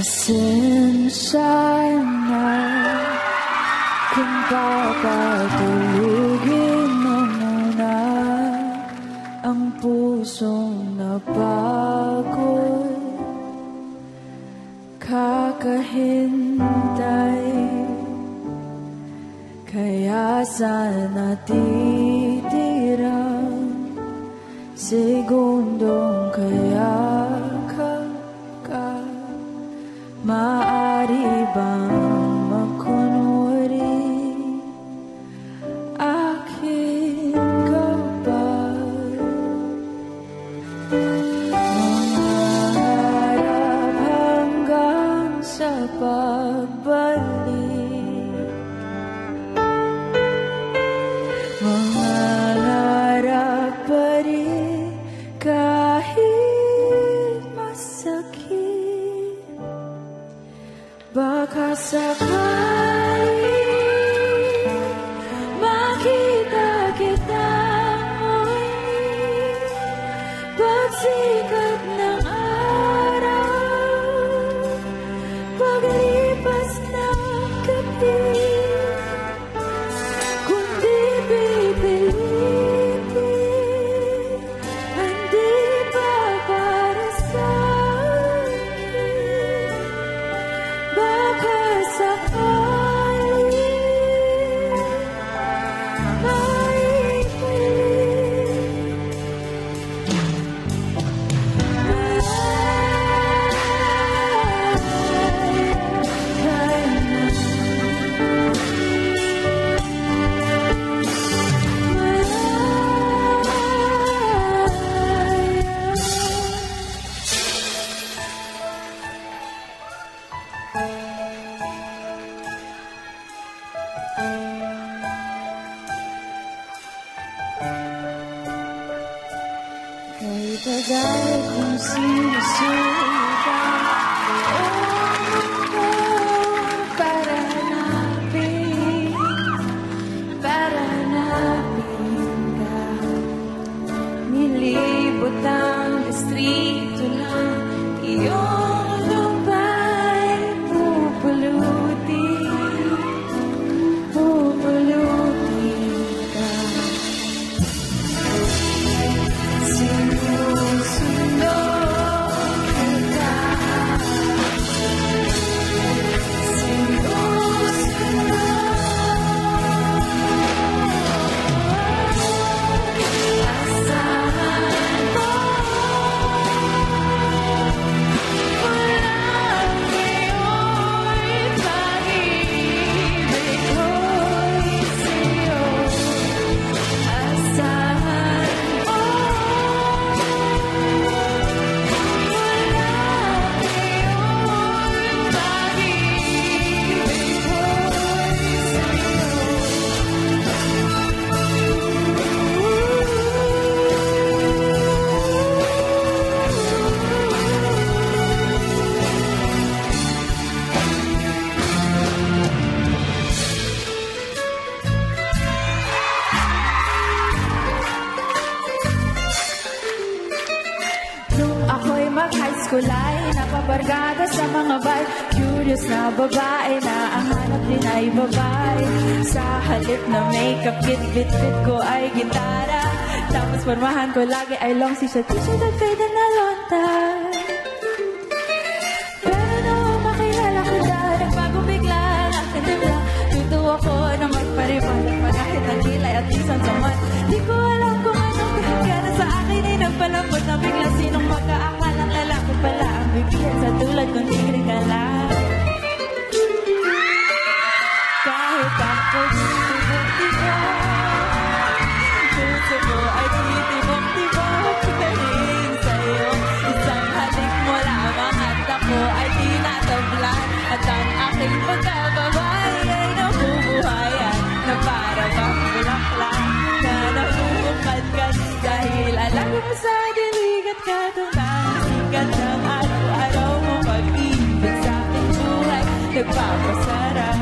Pasensya na kung papatulugin mo muna ang pusong napagod. Kakahintay, kaya sana titirang segundong kayakap ka. Maaari bang makunwari aking kapal? Mangarap hanggang sa pagbalik, mangarap pa rin kahit masakit. Baka sakali makita kita muli pagsikat ng araw, paglipas ng gabi. Kung di pipilitin, hindi pa para sa'kin. Baka sakali kay tagal kong sinusukat para hanapin ka. Nilibot ang distrito ng iyong lupa'y pupulutin ka. Sinusunod kita, asahan mo, walang iyo'y pag-ibig ko'y sa'yo. Asahan mo, nung ako'y mag-high school ay napabarkada sa mga bar. Curious na babae na ang hanap din ay babae. Sa halip na makeup kit, bit-bit ko ay gitara. Tapos formahan ko lagi ay long t-shirt at fade na lonta. Pero nung makilala ko na, nagbago bigla ang aking timla. Tutuwa ko na magparibalag panahit ng kilay at isang samat. Di ko alam kung anong kaya sa akin ay nagpalambot na bigla. Sinong magkaakalang lalaki pala ang bibigyan sa tulad kong tigre ka lang. Kahit ako'y titibok-tibok, puso ko ay titibok-tibok pa rin sa'yo. Isang halik mo lamang at ako ay tinatablan. At ang aking pagkababay ay nabubuhayan na para bang bulaklak na nabubukat-kat. Dahil alam mo sa dilig at katungkang sikat ng araw-araw mo pag-ibig sa aking buhay nagpapasarap.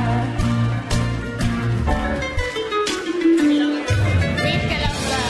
Wait ka lang ba?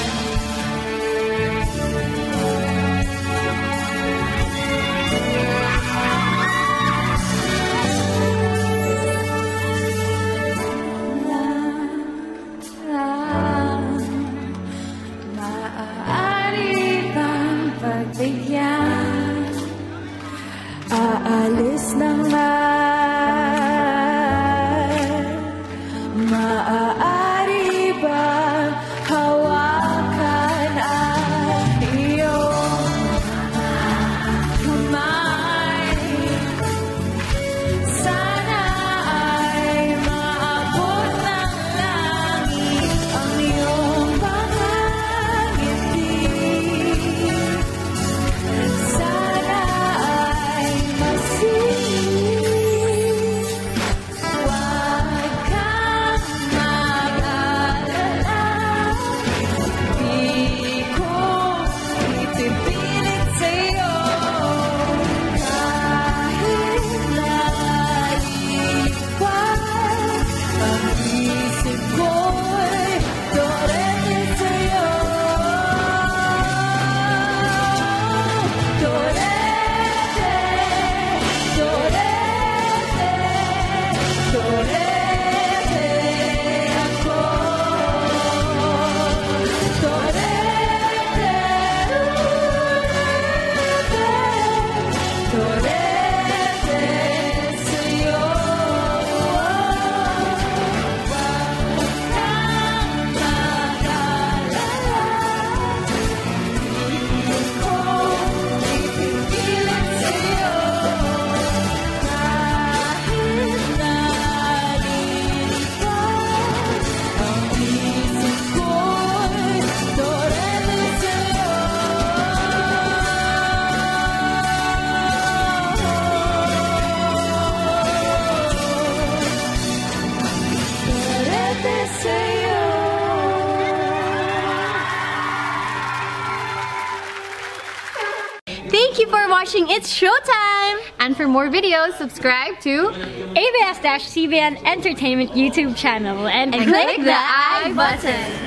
Thank you for watching It's Showtime! And for more videos, subscribe to ABS-CBN Entertainment YouTube channel and click the I button.